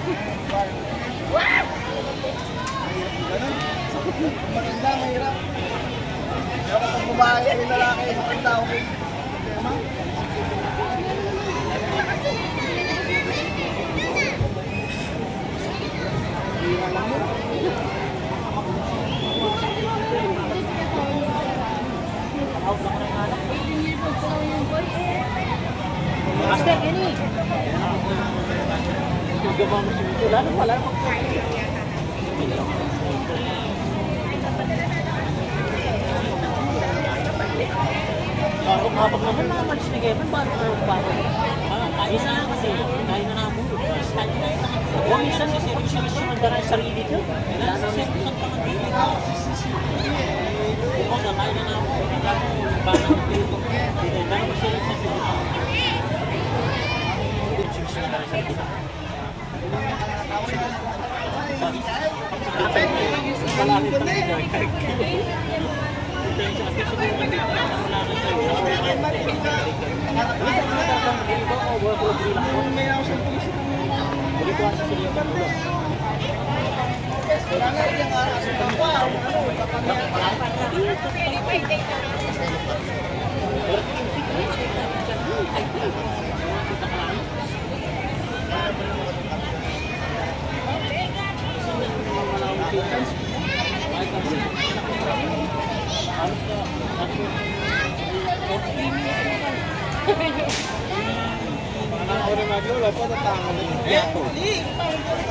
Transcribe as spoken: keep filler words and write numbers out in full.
Maganda, mahirap. Pero kapag bumahay yung lalaki, maganda ako. Tema? Hira lang yun. Master, ini. Juga mau musim itu lalu malah. Kalau kapag naman naman siya ngayon, bago na yung bago. Isa na kasi, kaya na namin. Huwag minsan kasi siya siya magdara sa sarili ko. Wala na siya sa pangandili ko. Huwag na kaya na namin. Bago na dito. Dito na naman siya sa sarili ko. Siya siya magdara sa sarili ko. Malapit pa rin. Orang lagi, lepas datang. Eh, ni.